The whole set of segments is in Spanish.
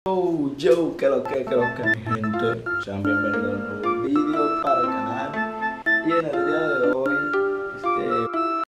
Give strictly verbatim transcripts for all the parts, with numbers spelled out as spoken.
Oh, yo, que lo que, que lo que, mi gente. Sean bienvenidos a un nuevo vídeo para el canal. Y en el día de hoy, este...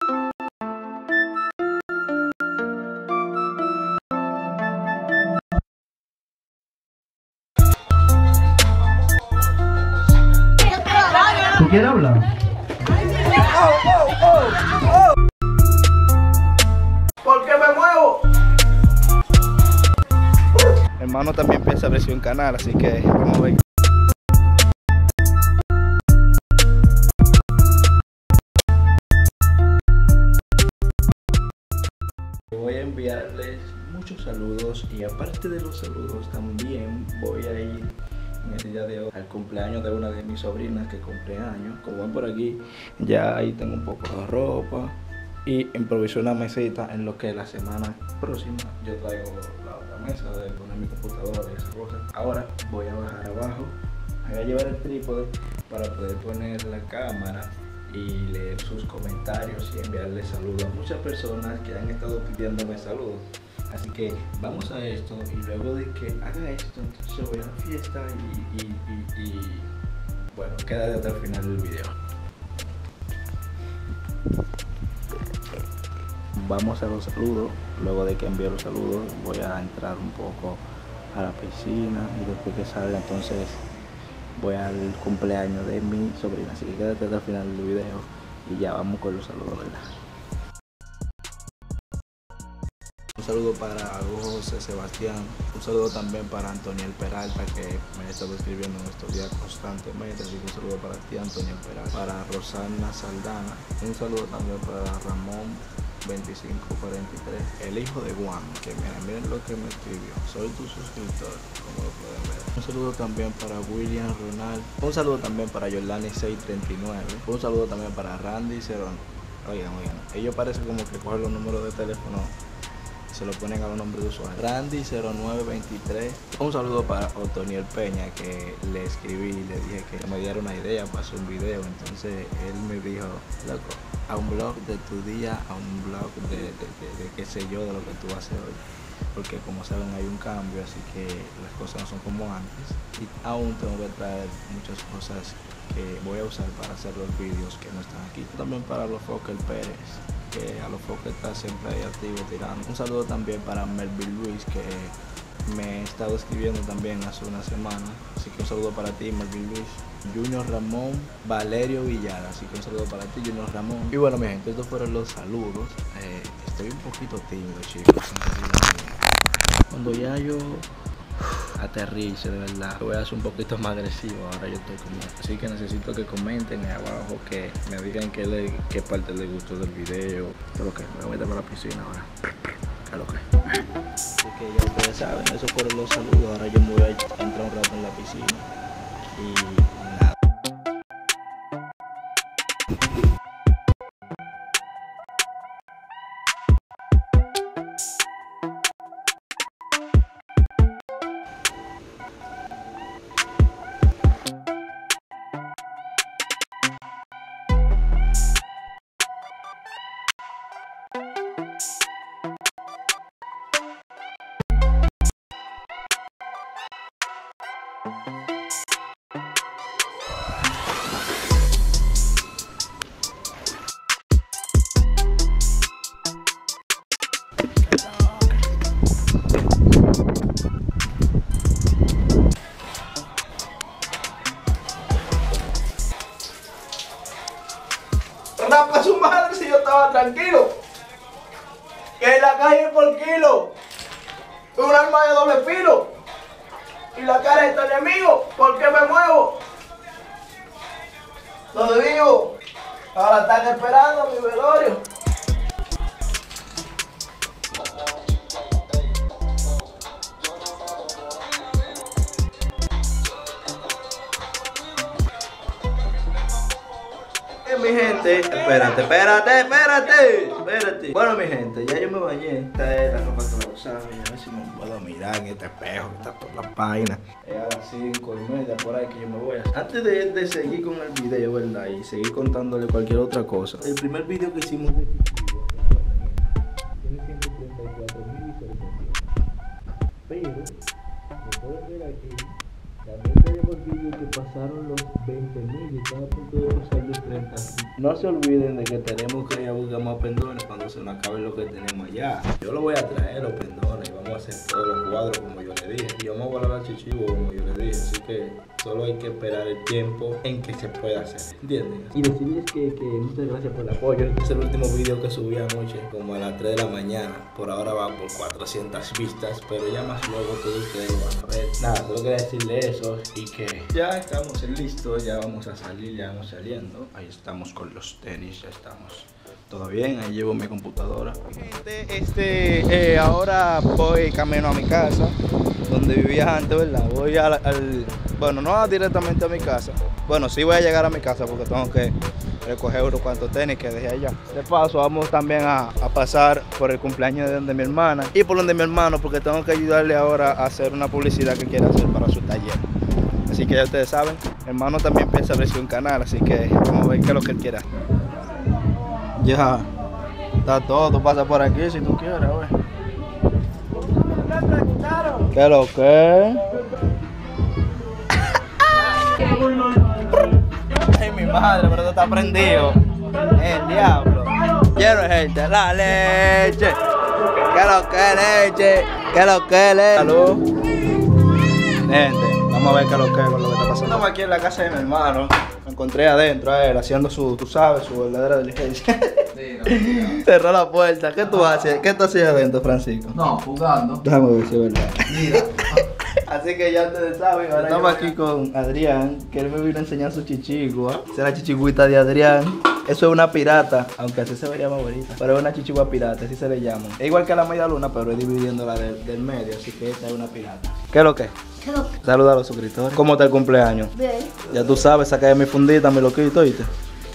¿Tú quieres hablar? ¡Oh, oh, oh, oh! ¿Por qué me muevo? Hermano también piensa abrir un canal, así que vamos a ver. Voy a enviarles muchos saludos y aparte de los saludos también voy a ir en el día de hoy al cumpleaños de una de mis sobrinas que cumple años. Como ven por aquí, ya ahí tengo un poco de ropa y improvisé una mesita en lo que la semana próxima yo traigo la otra mesa de poner mi computadora y esas cosas. Ahora voy a bajar abajo, voy a llevar el trípode para poder poner la cámara y leer sus comentarios y enviarles saludos a muchas personas que han estado pidiéndome saludos. Así que vamos a esto y luego de que haga esto, entonces yo voy a la fiesta y, y, y, y bueno, quédate hasta el final del video. Vamos a los saludos. Luego de que envíe los saludos voy a entrar un poco a la piscina y después que salga entonces voy al cumpleaños de mi sobrina. Así que quédate hasta el final del video y ya vamos con los saludos, ¿verdad? Un saludo para José Sebastián, un saludo también para Antoniel Peralta que me ha estado escribiendo en estos días constantemente, así que un saludo para ti Antoniel Peralta, para Rosana Saldana, un saludo también para Ramón veinticinco cuarenta y tres, el hijo de Juan, que miren, miren lo que me escribió, soy tu suscriptor, como lo pueden ver. Un saludo también para William Ronald, un saludo también para Yolani seiscientos treinta y nueve, un saludo también para Randy Cerón. Oigan, oigan, ellos parecen como que cogen los números de teléfono se lo ponen a los nombres de usuario. Randy cero nueve veintitrés. Un saludo para Otoniel Peña, que le escribí y le dije que me diera una idea para hacer un video. Entonces él me dijo, loco, a un blog de tu día, a un blog de, de, de, de qué sé yo, de lo que tú haces hoy. Porque como saben hay un cambio, así que las cosas no son como antes. Y aún tengo que traer muchas cosas que voy a usar para hacer los vídeos que no están aquí. También para los Fokker Pérez, que a los Fokker está siempre ahí activo tirando. Un saludo también para Melvin Luis, que me he estado escribiendo también hace una semana. Así que un saludo para ti, Melvin Luis. Junior Ramón, Valerio Villar, así que un saludo para ti, Junior Ramón. Y bueno, mi gente, estos fueron los saludos. Eh, estoy un poquito tímido, chicos. Cuando ya yo aterrice, de verdad, voy a ser un poquito más agresivo. Ahora yo estoy como, así que necesito que comenten ahí abajo, que me digan qué, le, qué parte les gustó del video. Pero que me voy a meter para la piscina ahora. ¿Qué lo que? Así que ya ustedes saben, esos fueron los saludos. Ahora yo me voy a entrar un rato en la piscina y nada. Rapa su madre si yo estaba tranquilo. Que en la calle por kilo. Un arma de doble filo. Y la cara de este enemigo. ¿Por qué me muevo? Lo digo. Ahora están esperando mi velorio. Mi gente, espérate, espérate, espérate, espérate. Bueno, mi gente, ya yo me bañé. Esta es la ropa que voy a usar. A ver si me puedo mirar en este espejo que está por la página. Es a las cinco y media por ahí que yo me voy a hacer. Antes de, de seguir con el video, ¿verdad? Y seguir contándole cualquier otra cosa. El primer video que hicimos de tiene ciento treinta y cuatro mil visualizaciones. Pero Como pueden ver aquí, también tenemos vídeos que pasaron los veinte mil y están a punto de pasar los treinta. No se olviden de que tenemos que ir a buscar más pendones cuando se nos acabe lo que tenemos allá. Yo lo voy a traer los pendones y vamos a hacer todos los cuadros como yo le dije. Y vamos a volar al chichivo como yo le dije. Así que solo hay que esperar el tiempo en que se pueda hacer. ¿Entienden? Y decirles que, que muchas gracias por el apoyo. Este es el último video que subí anoche, como a las tres de la mañana. Por ahora va por cuatrocientas vistas, pero ya más luego todos ustedes van a ver. Nada, solo quería decirle eso y que ya estamos listos, ya vamos a salir, ya vamos saliendo. Ahí estamos con los tenis, ya estamos. Todo bien, ahí llevo mi computadora. Este, eh, ahora voy camino a mi casa, donde vivía antes, ¿verdad? Voy al, al, bueno, no directamente a mi casa. Bueno, sí voy a llegar a mi casa porque tengo que recoger unos cuantos tenis que dejé allá. De paso, vamos también a, a pasar por el cumpleaños de, de mi hermana y por donde mi hermano, porque tengo que ayudarle ahora a hacer una publicidad que quiere hacer para su taller. Así que ya ustedes saben, mi hermano también piensa abrir un canal, así que vamos a ver qué es lo que él quiera. Ya, está todo, tú pasas por aquí si tú quieres, güey. ¿Qué es lo que? Ay, mi madre, pero esto está prendido. El diablo. Quiero gente, la leche. ¿Qué es lo que leche? ¿Qué es lo que leche? Salud. Gente, vamos a ver qué es lo que es con lo que está pasando. Estamos aquí en la casa de mi hermano. Me encontré adentro a él haciendo su, tú sabes, su verdadera diligencia. Sí, no, cerró la puerta. ¿Qué tú haces? ¿Qué tú hacías adentro, Francisco? No, jugando. Déjame ver si es verdad. Mira. Así que ya ustedes saben, ahora estamos aquí con Adrián, que él me vino a enseñar su chichigua. Esa es la chichigüita de Adrián. Eso es una pirata, aunque así se vería más bonita. Pero es una chichigua pirata, así se le llama. Es igual que la media luna, pero es dividiéndola del, del medio, así que esta es una pirata. ¿Qué es lo que? Saluda a los suscriptores. ¿Cómo está el cumpleaños? Bien. Ya tú sabes, saqué mi fundita, mi loquito, ¿viste?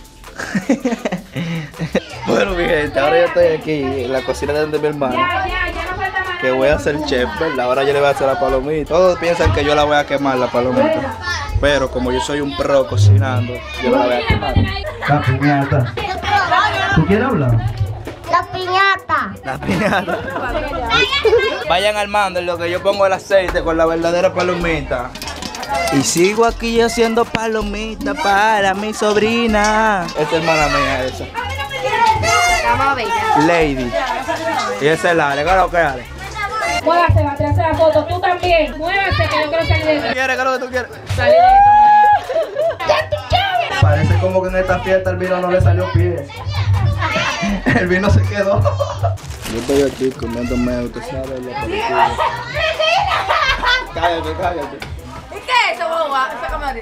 Bueno, mi gente, ahora yo estoy aquí en la cocina de mi hermano. Que voy a ser chef, ¿verdad? Ahora yo le voy a hacer la palomita. Todos piensan que yo la voy a quemar, la palomita. Pero como yo soy un pro cocinando, yo la voy a quemar. La piñata. ¿Tú quieres hablar? La piñata. La piñata. Vayan armando en lo que yo pongo el aceite con la verdadera palomita. Y sigo aquí haciendo palomita para mi sobrina. Esta es hermana mía, esa. Vamos a ver. Lady. Y esa es la Ale, ¿qué es lo que Ale? Muévase, va a hacer la foto. Tú también. Muévase, que yo quiero salir de ¿Qué esto. quieres? ¿Qué es lo que tú quieres? Salir de esto. Parece como que en esta fiesta el vino no le salió pie. El vino se quedó. Yo estoy aquí comiéndome, usted sabe, la película. Cállate, cállate. ¿Y qué es eso, boba? Sácame a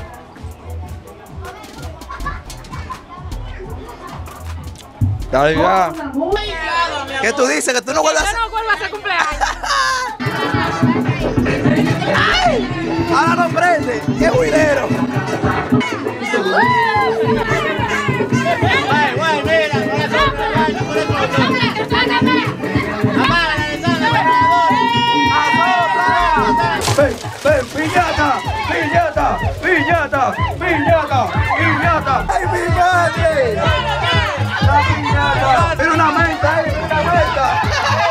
Dale ya. ¿Qué tú dices? Que tú no vuelvas a Yo no vuelvo a hacer cumpleaños. Ahora no prende. ¡Qué juidero! Güey, güey, mira. ¡Ven, ven! ¡Piñata! ¡Piñata! ¡Piñata! ¡Piñata! ¡Piñata! ¡Ay, mi madre! ¡La piñata! ¡Mira una menta ahí! ¡Mira una menta!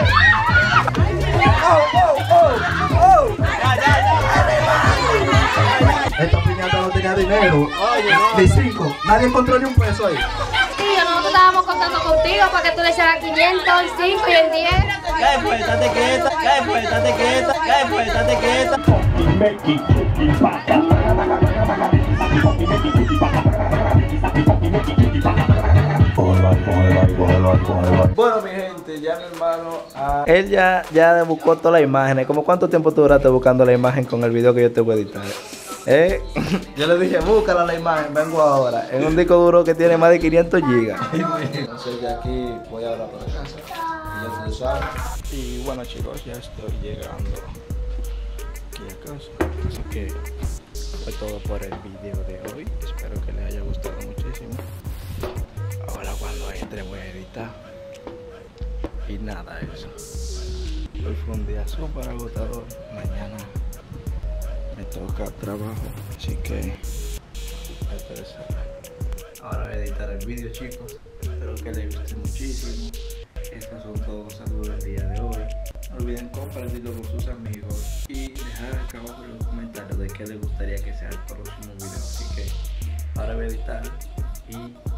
¡Oh, oh, oh! ¡Oh! ¡Ya, ya, ya! Esta piñata no tenía dinero. Oye, no. Ni cinco. Nadie encontró ni un peso ahí. Tío, nosotros estábamos contando contigo para que tú le echaras quinientos, el cinco y el diez. ¡Cae pues, estate quieta! ¡Cae pues, estate quieta! ¡Cae pues, estate quieta! Bueno, mi gente, ya mi hermano ah, él ya, ya buscó todas las imágenes. ¿Cómo cuánto tiempo tú duraste buscando la imagen con el video que yo te voy a editar? ¿Eh? Yo le dije, búscala la imagen, vengo ahora. En un disco duro que tiene más de quinientos gigas. Entonces de aquí voy ahora para casa. Y ya tú sabes. Y bueno, chicos, ya estoy llegando aquí a casa. Así que fue todo por el video de hoy. Espero que les haya gustado muchísimo. Ahora cuando entre voy a editar. Y nada, eso. Hoy fue un día súper agotador. Mañana me toca trabajo, así que ustedes saben. Ahora voy a editar el vídeo, chicos. Espero que les guste muchísimo. Estos son todos los saludos del día de hoy. No olviden compartirlo con sus amigos y dejar abajo en los comentarios de qué les gustaría que sea el próximo video. Así que ahora voy a editar y